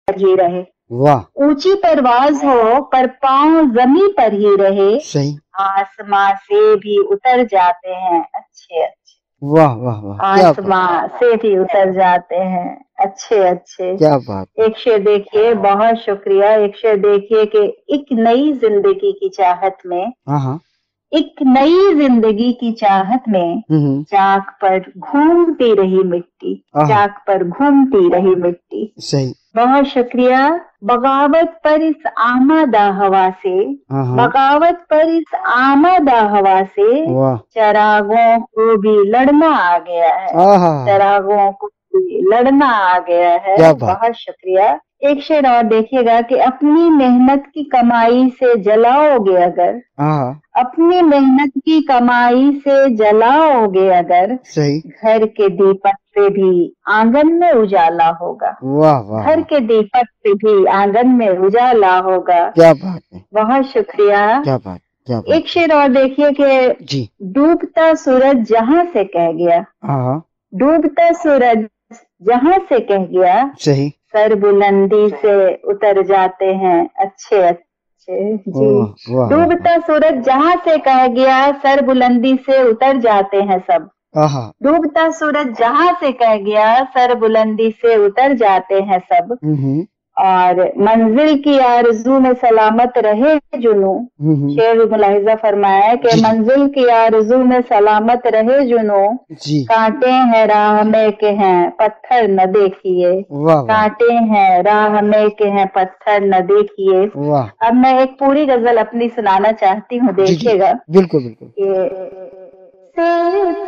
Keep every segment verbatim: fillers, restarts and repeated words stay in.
ही रहे। वाह। ऊंची परवाज हो पर पाँव जमी पर ही रहे। सही। आसमां से भी उतर जाते हैं अच्छे अच्छे। वाह वाह वाह, आसमां से भी उतर जाते हैं अच्छे अच्छे। क्या बात। एक शेर देखिए, बहुत शुक्रिया। एक शेर देखिए कि एक नई जिंदगी की चाहत में, हाँ हाँ, एक नई जिंदगी की चाहत में चाक पर घूमती रही मिट्टी, चाक पर घूमती रही मिट्टी। सही। बहुत शुक्रिया। बगावत पर इस आमादा हवा से, बगावत पर इस आमादा हवा से चरागों को भी लड़ना आ गया है, चरागों को भी लड़ना आ गया है। बहुत शुक्रिया। एक शेर और देखिएगा कि अपनी मेहनत की कमाई से जलाओगे अगर, अपनी मेहनत की कमाई से जलाओगे अगर, सही। घर के दीपक से भी आंगन में उजाला होगा। वाह वाह। घर के दीपक से भी आंगन में उजाला होगा। क्या बात है। बहुत शुक्रिया। क्या बात, क्या बात। एक शेर और देखिए कि डूबता सूरज जहाँ से कह गया, डूबता सूरज जहाँ से कह गया, सही। सर बुलंदी से उतर जाते हैं अच्छे अच्छे जी। डूबता सूरज जहाँ से कह गया, सर बुलंदी से उतर जाते हैं सब। डूबता सूरज जहाँ से कह गया, सर बुलंदी से उतर जाते हैं सब। और मंजिल की आरज़ू में सलामत रहे जुनू। शेर मुलाहिजा फरमाया है कि मंजिल की आरज़ू में सलामत रहे जुनू, कांटे हैं राह में के हैं पत्थर न देखिए, कांटे हैं राह में के हैं पत्थर न देखिए। अब मैं एक पूरी गजल अपनी सुनाना चाहती हूँ, देखिएगा। बिल्कुल बिल्कुल। सिर्फ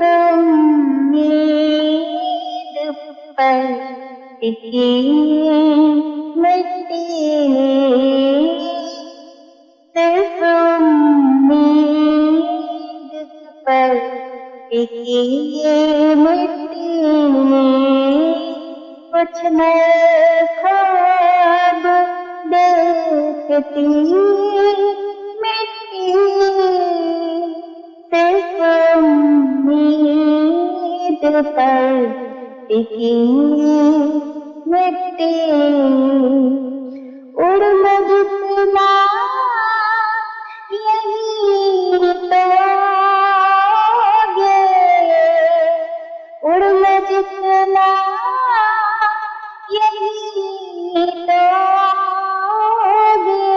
उम्मीद पर टिकी मिट्टी, सिर्फ उम्मीद पर टिकी मिट्टी, कुछ न ख्वाब देखती मिट्टी, सिर्फ उम्मीद पर टिकी मिट्टी। उड़ना जितना यही तोगे, उड़ना जितना यही तोगे,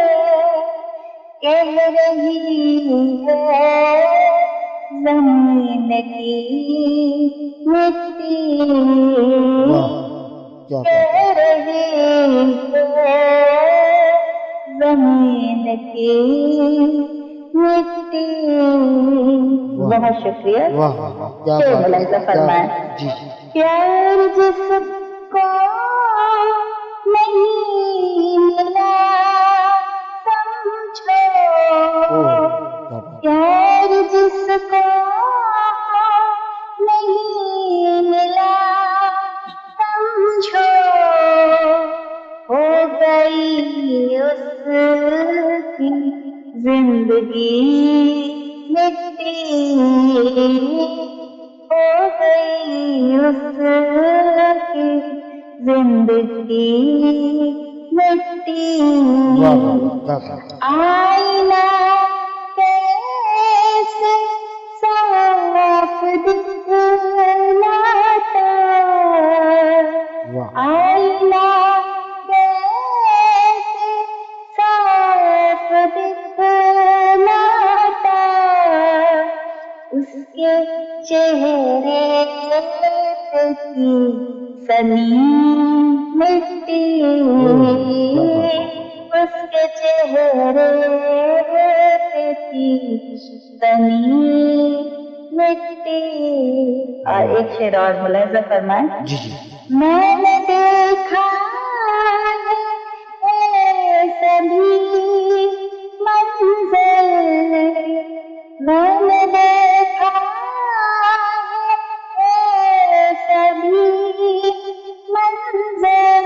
कह रही है ज़मीन की मिट्टी, कह रही है ज़मीन की मिट्टी। बहुत शुक्रिया। शेर मुलाहिजा फरमाया। प्यार जिसको नहीं मिला समझो, प्यार जिसको नहीं मिला समझो, हो गई उसकी जिंदगी मिट्टी, हो गई उसकी जिंदगी मिट्टी। आईना कैसे साफ दिखलाता, आईना कैसे साफ दिखलाता, उसके चेहरे की सनी मिट्टी, उसके चेहरे की सनी मिट्टी। और एक शेर और मुलाहिजा फरमाए। मैंने देखा है सभी मंज़र, मैंने देखा है सभी मंज़र,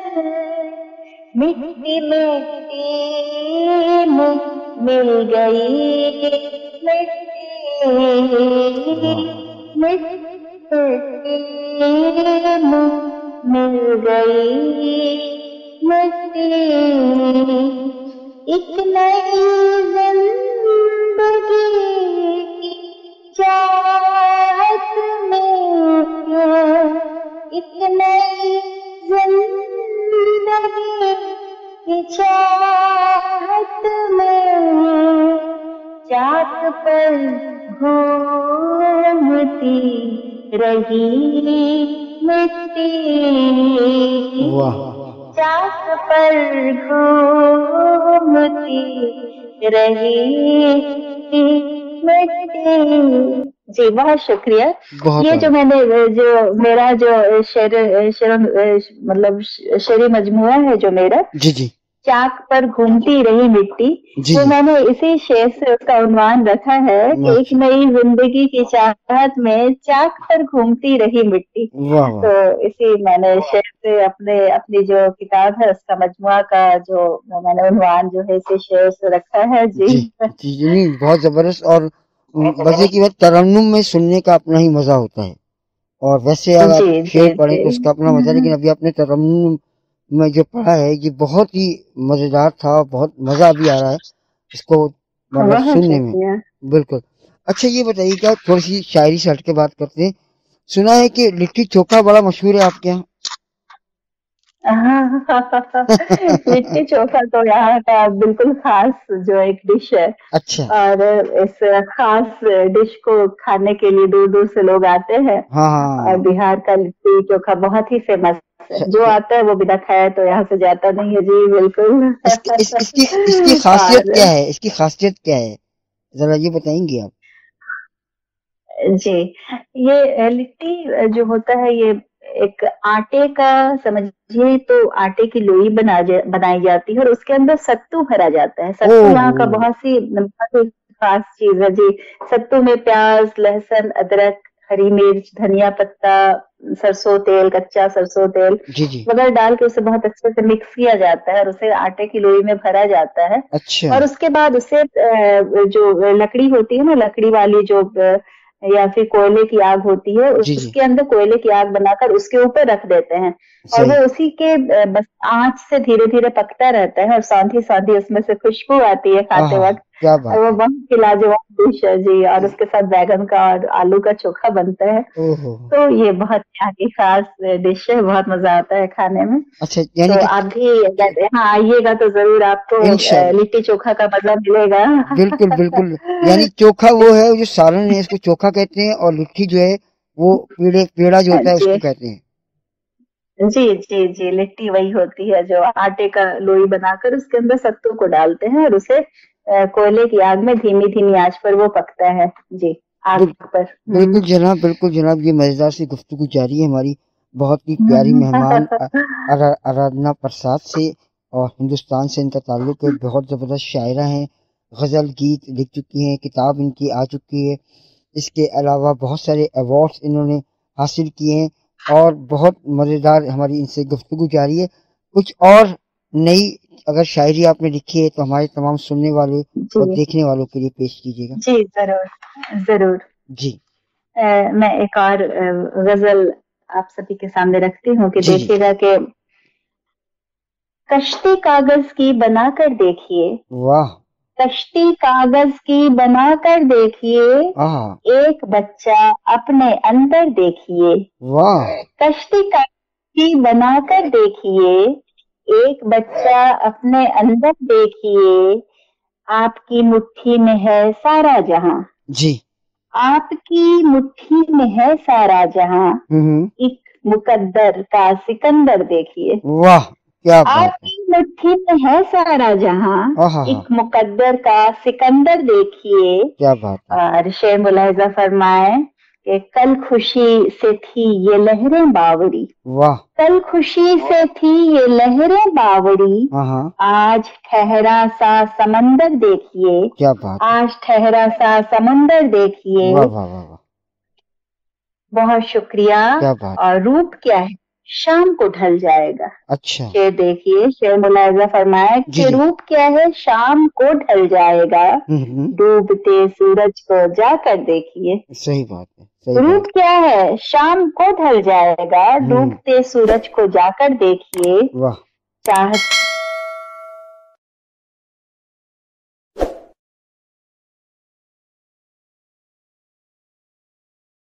मिट्टी मिट्टी में मिल गई मिट्टी, मिट्टी में मिल गई मिट्टी, एक नई जिंदगी की चाहत में, एक नई जिंदगी की चाहत में, चाक पर घूमती रही मिट्टी, चाक पर घूमती रही मिट्टी। जी बहुत शुक्रिया। ये जो मैंने जो मेरा जो शेर शेर मतलब शेरी मजमुआ है जो मेरा, जी जी, चाक पर घूमती रही मिट्टी, वो मैंने इसी शेर से उसका उन्वान रखा है कि एक नई जिंदगी की चाहत में चाक पर घूमती रही मिट्टी। तो इसी मैंने शेर से अपने अपनी जो किताब है उसका मजमुआ का जो मैंने उन्वान जो है इसी शेर से रखा है। जी जी, जी नहीं, बहुत जबरदस्त। और मजे की बात, तरन्नुम में सुनने का अपना ही मजा होता है, और वैसे अगर आप शेर पढ़ें तो उसका अपना मजा, लेकिन अभी आपने तरन्नुम में जो पढ़ा है ये बहुत ही मजेदार था, बहुत मजा भी आ रहा है इसको मतलब सुनने में। बिल्कुल। अच्छा ये बताइए, क्या थोड़ी सी शायरी से हट के बात करते हैं, सुना है कि लिट्टी चोखा बड़ा मशहूर है आपके यहाँ? लिट्टी चोखा तो यहाँ का बिल्कुल खास जो एक डिश है। अच्छा। और इस खास डिश को खाने के लिए दूर दूर से लोग आते हैं। हाँ। और बिहार का लिट्टी चोखा बहुत ही फेमस है, जो आता है वो बिना खाए तो यहाँ से जाता नहीं है। जी बिल्कुल। इस, इस, इसकी इसकी खासियत क्या है? इसकी खासियत क्या है, जरा ये बताएंगे आप? जी, ये लिट्टी जो होता है ये एक आटे का, समझिए तो आटे की लोई बना बनाई जाती है और उसके अंदर सत्तू भरा जाता है। सत्तू यहाँ का बहुत सी बहुत ही खास चीज है। जी, सत्तू में प्याज, लहसुन, अदरक, हरी मिर्च, धनिया पत्ता, सरसों तेल, कच्चा सरसों तेल वगैरह डाल के उसे बहुत अच्छे से मिक्स किया जाता है और उसे आटे की लोई में भरा जाता है। अच्छा। और उसके बाद उसे जो लकड़ी होती है ना, लकड़ी वाली जो या फिर कोयले की आग होती है, उसके अंदर कोयले की आग बनाकर उसके ऊपर रख देते हैं और वो उसी के बस आंच से धीरे धीरे पकता रहता है और साथ ही साथ ही उसमें से खुशबू आती है खाते वक्त। और वो बहुत ही लाजवाब डिश है। जी, और उसके साथ बैगन का और आलू का चोखा बनता है। तो ये बहुत यहाँ की खास डिश है, बहुत मजा आता है खाने में। अच्छा, यानी तो आप भी यहाँ आइएगा तो जरूर आपको लिट्टी चोखा का मजा मिलेगा। बिल्कुल बिल्कुल। यानी चोखा वो है जो सालन है, इसको चोखा कहते हैं, और लिट्टी जो है वो पेड़े पेड़ा जो होता है उसको कहते हैं। जी जी जी, लिट्टी वही होती है जो आटे का लोई बनाकर उसके अंदर सत्तू को डालते हैं और उसे कोयले की आग में धीमी धीमी आंच पर वो पकता है। जी, आग पर। बिल्कुल जनाब, बिल्कुल जनाब। ये मजेदार सी गुफ्तगू जारी है हमारी बहुत ही प्यारी मेहमान आराधना प्रसाद से, और हिंदुस्तान से इनका ताल्लुक है। बहुत जबरदस्त शायरा हैं, गजल गीत लिख चुकी हैं, किताब इनकी आ चुकी है। इसके अलावा बहुत सारे अवार्ड्स इन्होंने हासिल किए हैं, और बहुत मजेदार हमारी इनसे गुफ्तगू जारी है। कुछ और नई अगर शायरी आपने लिखी है तो हमारे तमाम सुनने वाले और देखने वालों के लिए पेश कीजिएगा। जी जरूर जरूर। जी आ, मैं एक और गजल आप सभी के सामने रखती हूँ कि देखिएगा कि कश्ती कागज की बनाकर देखिए। वाह। कश्ती कागज की बनाकर देखिए, एक बच्चा अपने अंदर देखिए। वाह। कश्ती कागज की बनाकर देखिए, एक बच्चा अपने अंदर देखिए, आपकी मुट्ठी में है सारा जहां। जी, आपकी मुट्ठी में है सारा जहां, एक मुकद्दर का सिकंदर देखिए। वाह, क्या बात है। आपकी मुट्ठी में है सारा जहां, एक मुकद्दर का सिकंदर देखिए। क्या बात है। और शेर मुलाहिजा फरमाए कि कल खुशी से थी ये लहरें बावरी। वाह। कल खुशी से थी ये लहरें बावरी, आज ठहरा सा समंदर देखिए। क्या बात। आज ठहरा सा समंदर देखिए। वाह वाह वाह, बहुत शुक्रिया। क्या बात। और रूप क्या है, शाम को ढल जाएगा। अच्छा। शेर देखिए, शेर मुलाहिजा फरमाया कि रूप क्या है, शाम को ढल जाएगा, डूबते सूरज को जाकर देखिए। सही बात है, सही रूप बात। क्या है, शाम को ढल जाएगा, डूबते सूरज को जाकर देखिए। वाह। चाहत